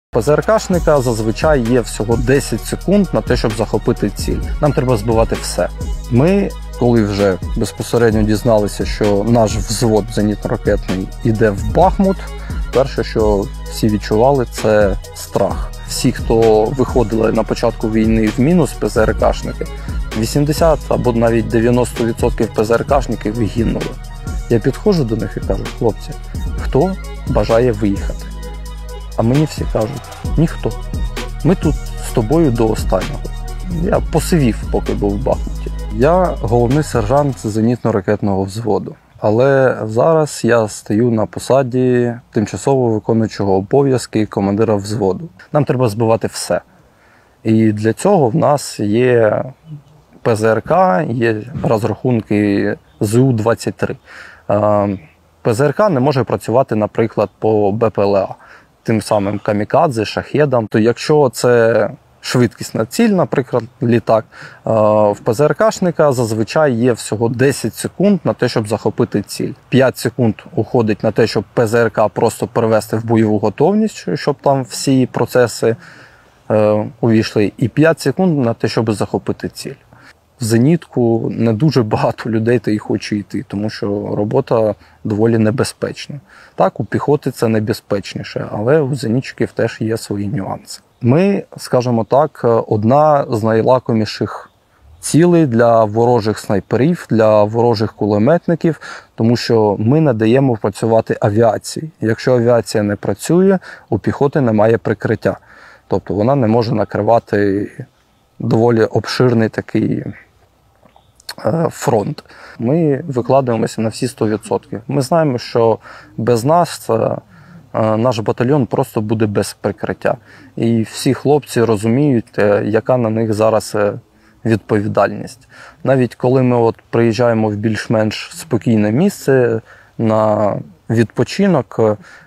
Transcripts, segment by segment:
ПЗРКшника зазвичай є всього 10 секунд на те, щоб захопити ціль. Нам треба збивати все. Ми, коли вже безпосередньо дізналися, що наш взвод зенітно-ракетний іде в Бахмут, перше, що всі відчували, це страх. Всі, хто виходили на початку війни в мінус ПЗРКшники, 80 або навіть 90% ПЗРКшників гинули. Я підходжу до них і кажу: хлопці, хто бажає виїхати? А мені всі кажуть: ніхто. Ми тут з тобою до останнього. Я посивів, поки був в Бахмуті. Я головний сержант зенітно-ракетного взводу. Але зараз я стою на посаді тимчасово виконуючого обов'язки командира взводу. Нам треба збивати все. І для цього в нас є ПЗРК, є розрахунки ЗУ-23. ПЗРК не може працювати, наприклад, по БПЛА, тим самим камікадзе, шахедам. То якщо це швидкісна ціль, наприклад, літак, в ПЗРКшника зазвичай є всього 10 секунд на те, щоб захопити ціль. 5 секунд уходить на те, щоб ПЗРК просто перевести в бойову готовність, щоб там всі процеси увійшли, і 5 секунд на те, щоб захопити ціль. В зенітку не дуже багато людей та й хоче йти, тому що робота доволі небезпечна. Так, у піхоти це небезпечніше, але у зенітчиків теж є свої нюанси. Ми, скажімо так, одна з найлакоміших цілей для ворожих снайперів, для ворожих кулеметників, тому що ми не даємо працювати авіації. Якщо авіація не працює, у піхоти немає прикриття. Тобто вона не може накривати доволі обширний такий фронт. Ми викладаємося на всі 100%. Ми знаємо, що без нас наш батальйон просто буде без прикриття. І всі хлопці розуміють, яка на них зараз відповідальність. Навіть коли ми приїжджаємо в більш-менш спокійне місце на відпочинок,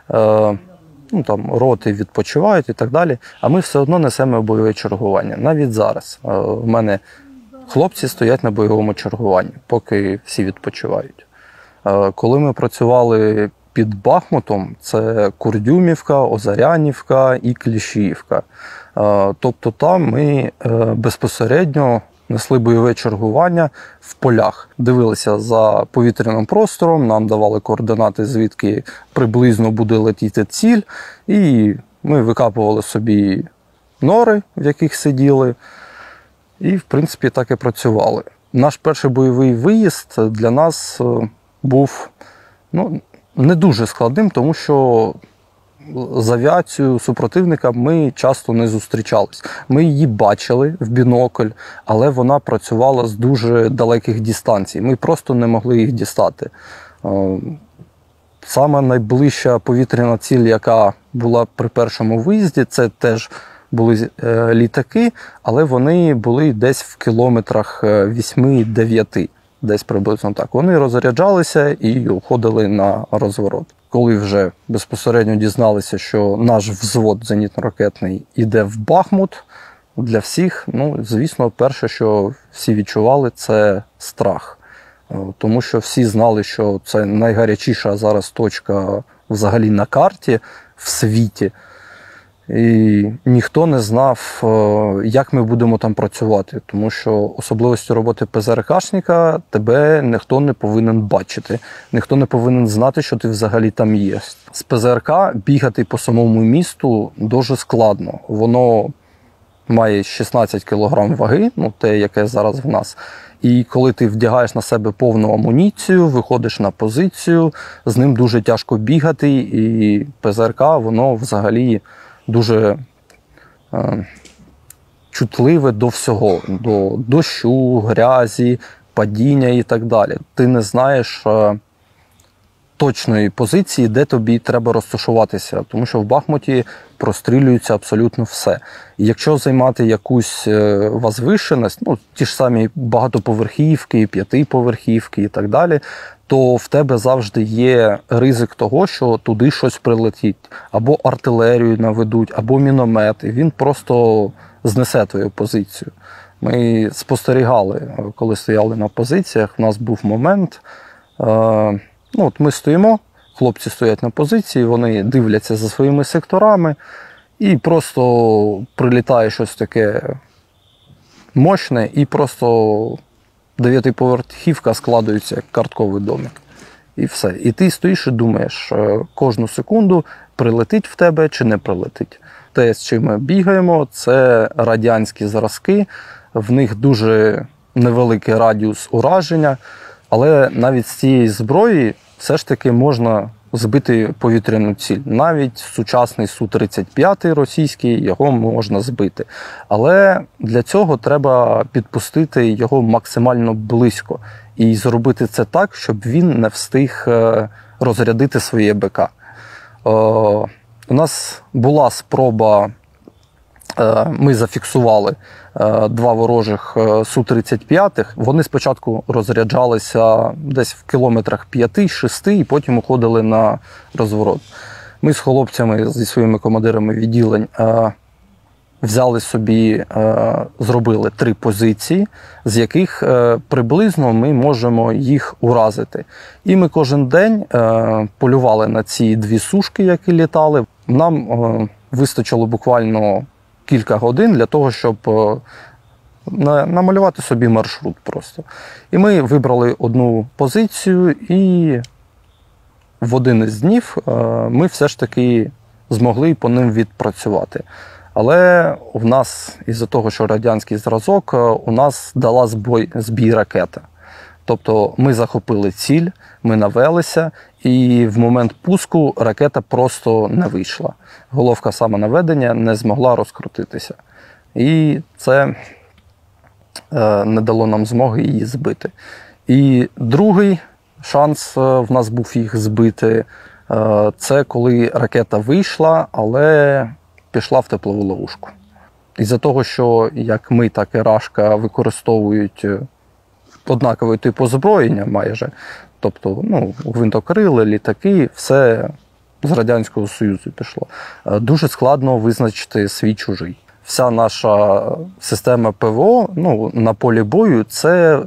там роти відпочивають і так далі, а ми все одно несемо бойове чергування. Навіть зараз в мене хлопці стоять на бойовому чергуванні, поки всі відпочивають. Коли ми працювали під Бахмутом, це Курдюмівка, Озарянівка і Кліщіївка. Тобто там ми безпосередньо несли бойове чергування в полях. Дивилися за повітряним простором, нам давали координати, звідки приблизно буде летіти ціль. І ми викапували собі нори, в яких сиділи. І, в принципі, так і працювали. Наш перший бойовий виїзд для нас був не дуже складним, тому що з авіацією супротивника ми часто не зустрічались. Ми її бачили в бінокль, але вона працювала з дуже далеких дистанцій. Ми просто не могли їх дістати. Саме найближча повітряна ціль, яка була при першому виїзді, це теж були літаки, але вони були десь в кілометрах 8-9, десь приблизно так. Вони розряджалися і уходили на розворот. Коли вже безпосередньо дізналися, що наш взвод зенітно-ракетний іде в Бахмут, для всіх, звісно, перше, що всі відчували, це страх. Тому що всі знали, що це найгарячіша зараз точка взагалі на карті в світі. І ніхто не знав, як ми будемо там працювати, тому що особливістю роботи ПЗРКшника тебе ніхто не повинен бачити, ніхто не повинен знати, що ти взагалі там є. З ПЗРК бігати по самому місту дуже складно. Воно має 16 кг ваги, те, яке зараз в нас. І коли ти вдягаєш на себе повну амуніцію, виходиш на позицію, з ним дуже тяжко бігати, і ПЗРК, воно взагалі дуже чутливе до всього, до дощу, грязі, падіння і так далі. Ти не знаєш точної позиції, де тобі треба розташуватися, тому що в Бахмуті прострілюється абсолютно все. І якщо займати якусь возвишеність, ті ж самі багатоповерхівки, п'ятиповерхівки і так далі, то в тебе завжди є ризик того, що туди щось прилетить. Або артилерію наведуть, або міномет, і він просто знесе твою позицію. Ми спостерігали, коли стояли на позиціях, у нас був момент, ми стоїмо, хлопці стоять на позиції, вони дивляться за своїми секторами, і просто прилітає щось таке мощне, і просто 9-поверхівка складується як картковий домик. І все. І ти стоїш і думаєш кожну секунду, прилетить в тебе чи не прилетить. Те, з чим ми бігаємо, це радянські зразки, в них дуже невеликий радіус ураження, але навіть з цієї зброї все ж таки можна збити повітряну ціль. Навіть сучасний Су-35 російський, його можна збити. Але для цього треба підпустити його максимально близько і зробити це так, щоб він не встиг розрядити своє БК. У нас була спроба, ми зафіксували 2 ворожих Су-35. Вони спочатку розряджалися десь в кілометрах 5-6 і потім уходили на розворот. Ми з хлопцями, зі своїми командирами відділень, взяли собі, зробили 3 позиції, з яких приблизно ми можемо їх уразити. І ми кожен день полювали на ці 2 сушки, які літали. Нам вистачило буквально кілька годин для того, щоб намалювати собі маршрут просто. І ми вибрали одну позицію, і в один із днів ми все ж таки змогли по ним відпрацювати. Але у нас, із-за того, що радянський зразок, у нас дала збій ракета. Тобто ми захопили ціль, ми навелися, і в момент пуску ракета просто не вийшла. Головка самонаведення не змогла розкрутитися. І це не дало нам змоги її збити. І другий шанс в нас був їх збити, це коли ракета вийшла, але пішла в теплову ловушку. Із-за того, що як ми, так і Рашка використовують однаковий тип озброєння майже, тобто гвинтокрили, літаки, все з Радянського Союзу пішло. Дуже складно визначити свій-чужий. Вся наша система ПВО на полі бою, це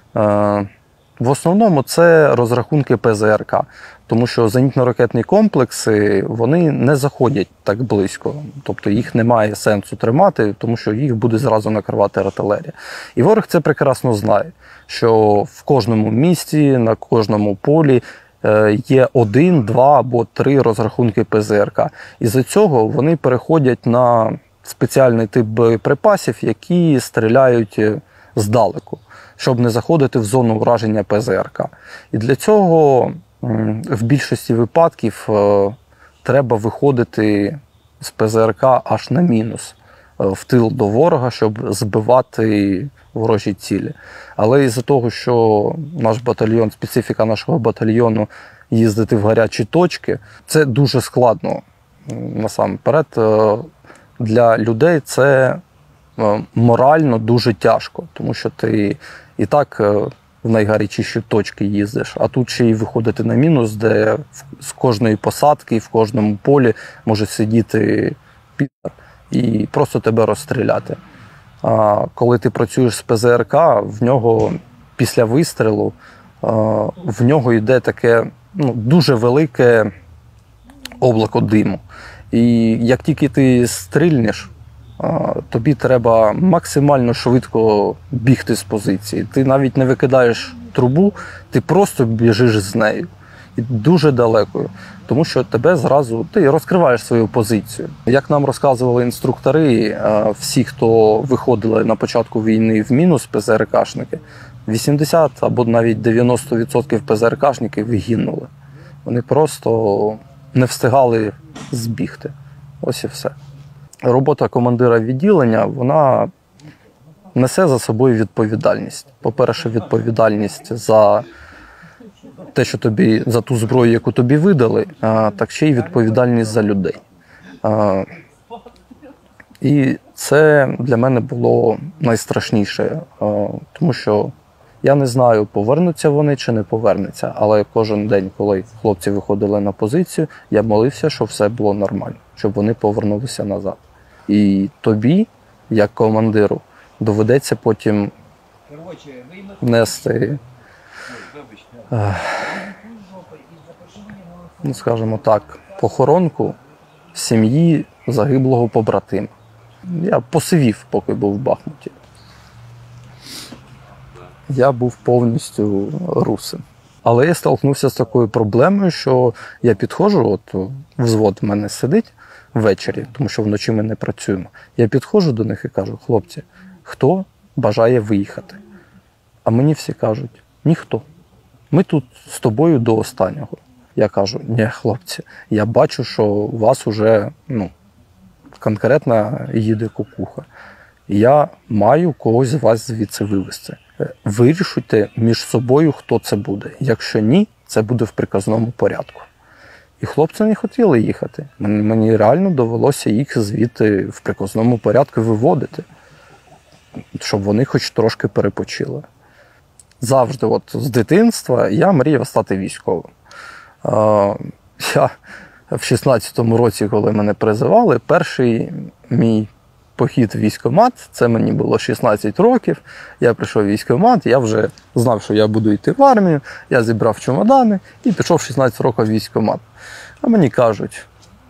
в основному це розрахунки ПЗРК, тому що зенітно-ракетні комплекси, вони не заходять так близько, тобто їх немає сенсу тримати, тому що їх буде зразу накривати артилерія. І ворог це прекрасно знає, що в кожному місті, на кожному полі є 1, 2 або 3 розрахунки ПЗРК. Із-за цього вони переходять на спеціальний тип боєприпасів, які стріляють здалеку, щоб не заходити в зону враження ПЗРК. І для цього в більшості випадків треба виходити з ПЗРК аж на мінус, в тил до ворога, щоб збивати ворожі цілі. Але із-за того, що наш батальйон, специфіка нашого батальйону їздити в гарячі точки, це дуже складно. Насамперед, для людей це морально дуже тяжко, тому що ти і так в найгарячіші точки їздиш, а тут ще й виходити на мінус, де з кожної посадки в кожному полі може сидіти підар і просто тебе розстріляти. А коли ти працюєш з ПЗРК, в нього після вистрілу в нього йде таке дуже велике облако диму. І як тільки ти стрільнеш, тобі треба максимально швидко бігти з позиції. Ти навіть не викидаєш трубу, ти просто біжиш з нею. І дуже далекою. Тому що тебе зразу, ти розкриваєш свою позицію. Як нам розказували інструктори, всі, хто виходили на початку війни в мінус ПЗРКшники, 80 або навіть 90% ПЗРКшників гинули. Вони просто не встигали збігти. Ось і все. Робота командира відділення, вона несе за собою відповідальність. По-перше, відповідальність за те, що тобі, за ту зброю, яку тобі видали, так ще й відповідальність за людей. І це для мене було найстрашніше, тому що я не знаю, повернуться вони чи не повернуться, але кожен день, коли хлопці виходили на позицію, я молився, щоб все було нормально, щоб вони повернулися назад. І тобі, як командиру, доведеться потім нести, скажімо так, похоронку сім'ї загиблого побратима. Я посивів, поки був в Бахмуті. Я був повністю русим. Але я столкнувся з такою проблемою, що я підходжу, от взвод в мене сидить ввечері, тому що вночі ми не працюємо. Я підходжу до них і кажу: хлопці, хто бажає виїхати? А мені всі кажуть: ніхто. Ми тут з тобою до останнього. Я кажу: ні, хлопці, я бачу, що у вас уже конкретно їде кукуха. Я маю когось з вас звідси вивезти. Вирішуйте між собою, хто це буде. Якщо ні, це буде в приказному порядку. І хлопці не хотіли їхати. Мені реально довелося їх звідти в приказному порядку виводити, щоб вони хоч трошки перепочили. Завжди, от з дитинства, я мріяв стати військовим. Я в 16-му році, коли мене призивали, перший мій похід в військкомат, це мені було 16 років, я прийшов в військкомат, я вже знав, що я буду йти в армію, я зібрав чемодани і пішов 16 років в військкомат. А мені кажуть: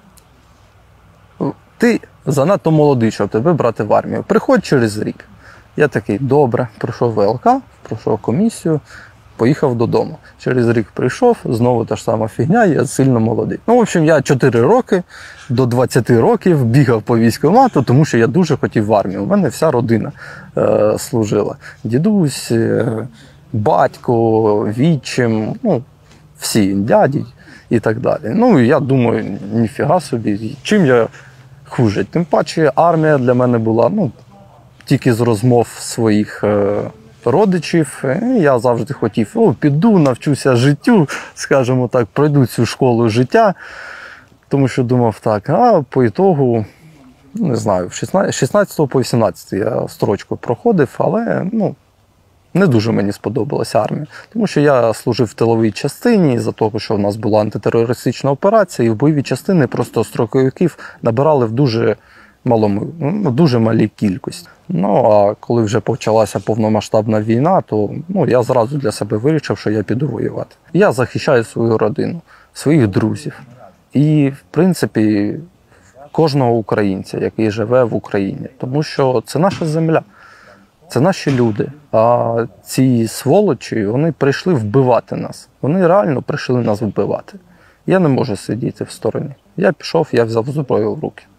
ти занадто молодий, щоб тебе брати в армію, приходь через рік. Я такий: добре, пройшов ВЛК, пройшов комісію, поїхав додому. Через рік прийшов, знову та ж сама фігня, я сильно молодий. В общем, я 4 роки до 20 років бігав по військкомату, тому що я дуже хотів в армію. У мене вся родина служила. Дідусь, батько, відчим, всі, дяді і так далі. Я думаю, ніфіга собі, чим я хуже. Тим паче армія для мене була, тільки з розмов своїх родичів. Я завжди хотів: піду, навчуся життю, скажімо так, пройду цю школу життя. Тому що думав так, а по ітогу, не знаю, 16 по 18 я строчку проходив, але не дуже мені сподобалася армія. Тому що я служив в тиловій частині, із-за того, що в нас була антитерористична операція, і в бойові частини просто строковиків набирали в дуже малій кількості. А коли вже почалася повномасштабна війна, то я зразу для себе вирішив, що я піду воювати. Я захищаю свою родину, своїх друзів. І, в принципі, кожного українця, який живе в Україні. Тому що це наша земля, це наші люди. А ці сволочі, вони прийшли вбивати нас. Вони реально прийшли нас вбивати. Я не можу сидіти в стороні. Я пішов, я взяв зброю в руки.